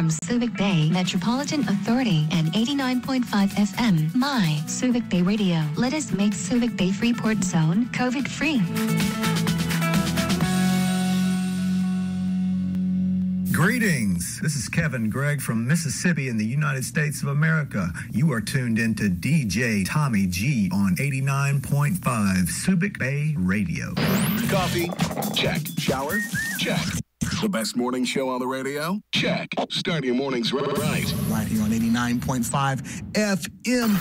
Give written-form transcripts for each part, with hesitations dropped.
from Subic Bay Metropolitan Authority and 89.5 FM, My Subic Bay Radio. Let us make Subic Bay Freeport Zone COVID-free. Greetings. This is Kevin Gregg from Mississippi in the United States of America. You are tuned into DJ Tommy G on 89.5 Subic Bay Radio. Coffee? Check. Shower? Check. The best morning show on the radio? Check. Start your mornings right. Right here on 89.5 FM.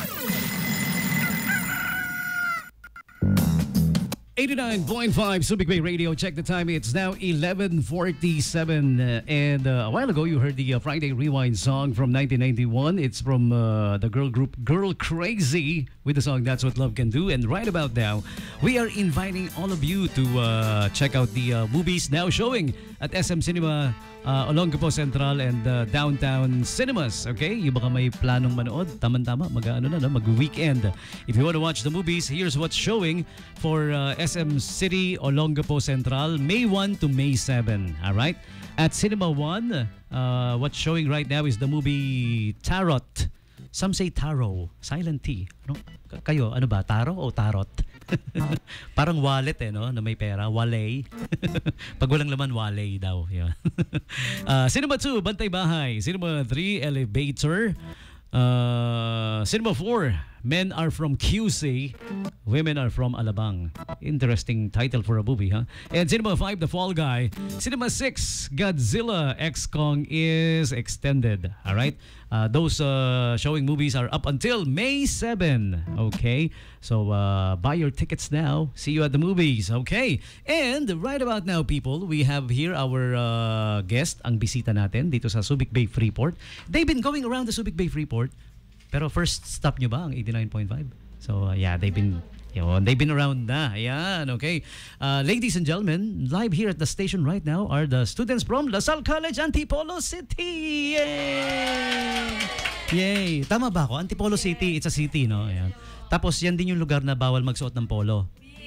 89.5 Subic Bay Radio. Check the time. It's now 11:47. And a while ago, you heard the Friday Rewind song from 1991. It's from the girl group Girl Crazy with the song That's What Love Can Do. And right about now, we are inviting all of you to check out the movies now showing at SM Cinema, Olongapo Central and Downtown Cinemas. Okay? Yung baka may planong manood, tama-tama, mag-weekend. If you want to watch the movies, here's what's showing for SM City, Olongapo Central, May 1 to May 7. Alright? At Cinema 1, what's showing right now is the movie Tarot. Some say Taro, silent T. Ano? Kayo, ano ba? Taro o Tarot? Parang wallet no? Na may pera. Walay. Pag walang laman, walay daw. Yeah. Cinema 2, Bantay Bahay. Cinema 3, Elevator. Cinema 4, Men Are From QC, Women Are From Alabang. Interesting title for a movie, huh? And Cinema 5, The Fall Guy. Cinema 6, Godzilla X Kong is extended. Alright? Those showing movies are up until May 7. Okay? So buy your tickets now. See you at the movies. Okay? And right about now, people, we have here our guest, ang bisita natin dito sa Subic Bay Freeport. They've been going around the Subic Bay Freeport. Pero first stop nyo ba ang 89.5? So yeah, they've been around na. Ayan, okay. Ladies and gentlemen, live here at the station right now are the students from LaSalle College, Antipolo City. Yay! Yay! Tama ba ako? Antipolo City, it's a city, no? Ayan. Tapos yan din yung lugar na bawal magsuot ng polo.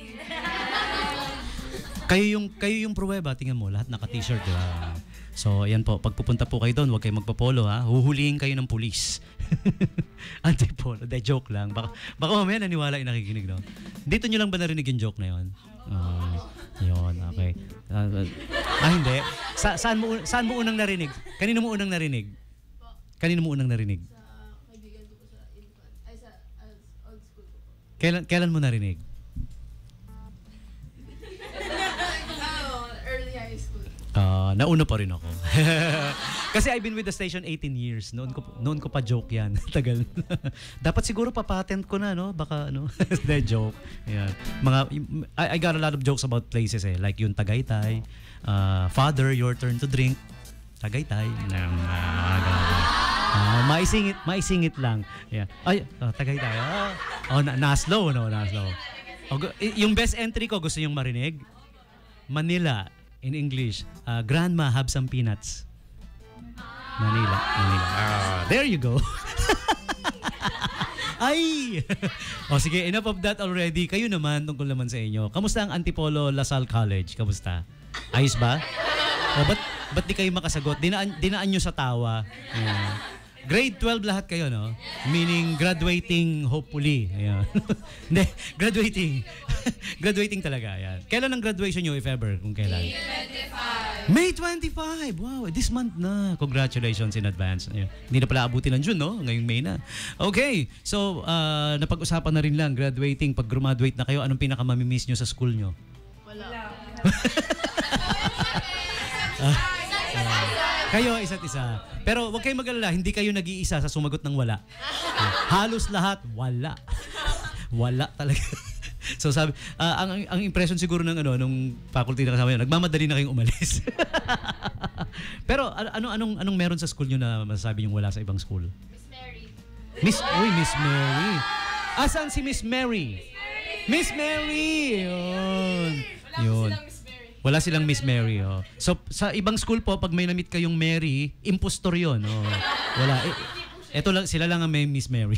Kayo yung pruweba, tingnan mo, lahat naka-t-shirt, di ba? So, ayan po, pagpupunta po kayo doon, huwag kayo magpapolo, ha? Huhulihin kayo ng pulis. Antipolo, joke lang. Baka mamaya naniwala yung nakikinig, no? Dito nyo lang ba narinig yung joke na yun? Yun, okay. Hindi. Saan mo unang narinig? Kanino mo unang narinig? Kanino mo unang narinig? Sa kaibigan ko po sa infant. Ay, sa old school ko po. Kailan mo narinig? Early high school. Nauna pa rin ako. Kasi I've been with the station 18 years. Noon ko pa joke yan. Tagal. Dapat siguro papatent ko na, no? Baka, ano? The joke. Yeah. I got a lot of jokes about places, eh. Like yung Tagaytay. Father, your turn to drink. Tagaytay. Maisingit lang. Yeah. Ay, Tagaytay. Naslo, no? Naslo. Yung best entry ko, gusto yung marinig? Manila. In English, Grandma, have some peanuts. Manila. There you go. Ay! Sige, enough of that already. Kayo naman, tungkol naman sa inyo. Kamusta ang Antipolo LaSalle College? Kamusta? Ayos ba? Ba't di kayo makasagot? Dinaan nyo sa tawa. Grade 12 lahat kayo, no? Meaning graduating hopefully. Ayan. Hindi, graduating. Graduating talaga, yan. Kailan ang graduation nyo, if ever? Kung kailan? May 25! Wow, this month na. Congratulations in advance. Ayan. Hindi na pala abutin ng June, no? Ngayong May na. Okay, so napag-usapan na rin lang, graduating. Pag graduate na kayo, anong pinakamamimiss nyo sa school nyo? Wala. Kayo, isa't isa. Pero huwag kayong mag-alala, hindi kayo nag-iisa sa sumagot ng wala. Halos lahat, wala. Wala talaga. So sabi, ang impression siguro ng nung faculty na kasama nyo, nagmamadali na kayong umalis. Pero anong meron sa school nyo na masasabi yung wala sa ibang school? Miss Mary. Miss Mary. Asan si Miss Mary? Miss Mary! Yun. Wala silang Miss Mary. Oh. So, sa ibang school po, pag may na-meet kayong Mary, impostor yun. Oh. Wala. Eto lang, sila lang ang may Miss Mary.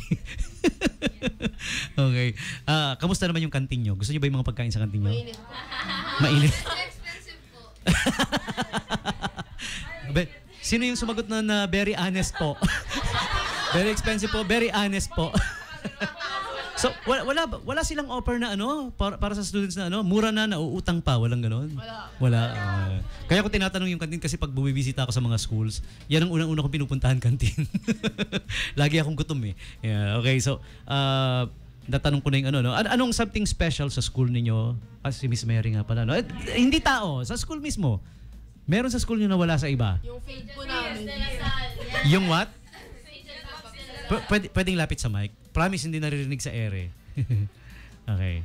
Okay. Kamusta naman yung kantin nyo? Gusto nyo ba yung mga pagkain sa kantin nyo? Mainit. Expensive po. Sino yung sumagot na very honest po? Very expensive po, very honest po. So, wala silang offer na para sa students na mura na, nauutang pa, walang gano'n? Wala. Kaya ko tinatanong yung kantin kasi pag bumibisita ako sa mga schools, yan ang unang-una kong pinupuntahan kantin. Lagi akong gutom eh. Yeah, okay, so, natanong ko na yung anong something special sa school ninyo? Si Miss Mary nga pala, hindi tao, sa school mismo. Meron sa school nyo na wala sa iba? Yung faith po namin. Yung what? Pwedeng lapit sa mic. Promise, hindi naririnig sa ere. Okay.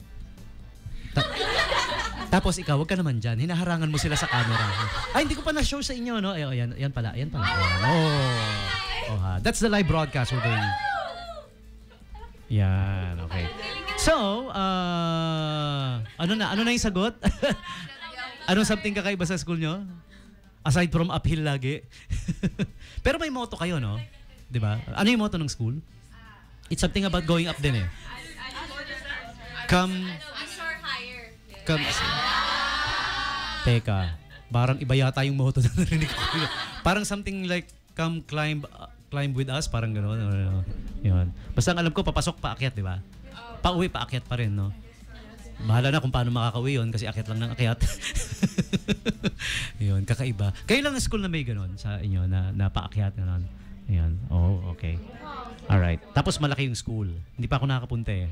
Tapos ikaw, wag ka naman dyan. Hinaharangan mo sila sa camera. Ay, hindi ko pa na-show sa inyo, no? Ay, yan pala. That's the live broadcast we're doing. Yan, okay. So, ano na yung sagot? Anong something kakaiba sa school nyo? Aside from uphill lagi. Pero may motto kayo, no? Diba? Ano yung motto ng school? It's something about going up din eh. Come Teka, parang iba yata yung motto na narinig ko. Parang something like, come climb with us, parang gano'n. Yun. Basta ang alam ko, papasok, paakyat, di ba? Pauwi, paakyat pa rin, no? Bahala na kung paano makakauwi yun kasi akyat lang ng akyat. Yun, kakaiba. Kayo lang na school na may gano'n sa inyo na paakyat, gano'n. Yan. Oh, okay. Alright. Tapos malaki yung school. Hindi pa ako nakakapunta eh.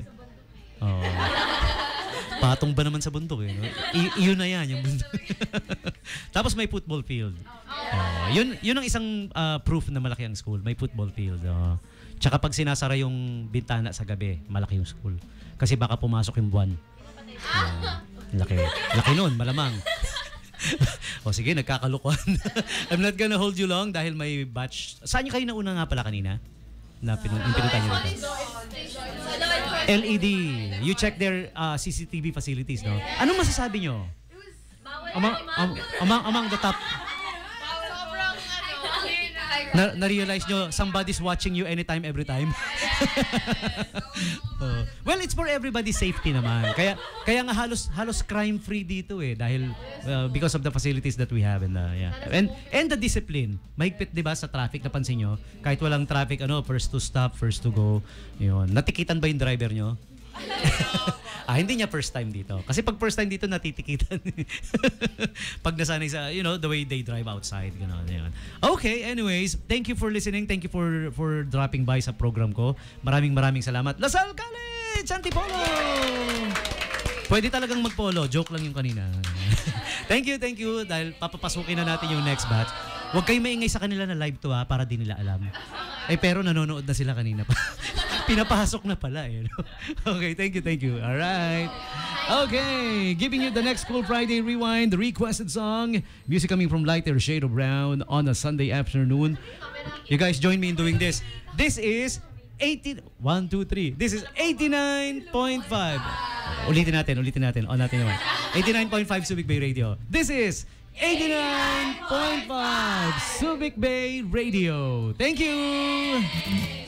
Patong ba naman sa bundok eh. No? Iyon na yan, yung bundok. Tapos may football field. Yun ang isang proof na malaki ang school. May football field. Tsaka pag sinasara yung bintana sa gabi, malaki yung school. Kasi baka pumasok yung buwan. Laki. Laki nun, malamang. O sige, nagkakalukuhan. I'm not gonna hold you long dahil may batch. Saan nyo kayo nauna nga pala kanina? Na pinunta nyo dito? LED. You check their CCTV facilities, no? Anong masasabi nyo? Among the top. Na-realize nyo, somebody's watching you anytime, every time? Well, it's for everybody's safety naman. Kaya nga halos crime-free dito eh. Dahil because of the facilities that we have. And the discipline. Mahigpit, di ba, sa traffic, napansin nyo? Kahit walang traffic, first to stop, first to go. Yun. Natikitan ba yung driver nyo? Hindi niya first time dito. Kasi pag first time dito, natitikitan. Pag nasanay sa, the way they drive outside. Gano'n. Okay, anyways, thank you for listening. Thank you for dropping by sa program ko. Maraming salamat. Lasal College! Antipolo! Pwede talagang magpolo. Joke lang yung kanina. Thank you. Dahil papapasukin na natin yung next batch. Huwag kayong maingay sa kanila na live to para di nila alam. Pero nanonood na sila kanina pa. Pinapasok na pala eh. Okay, thank you. Alright. Okay, giving you the next Cool Friday Rewind, the requested song. Music coming from Lighter Shade of Brown on a Sunday afternoon. You guys join me in doing this. This is 1, 2, 3. This is 89.5. Ulitin natin. On natin naman. 89.5 Subic Bay Radio. This is 89.5 Subic Bay Radio. Thank you!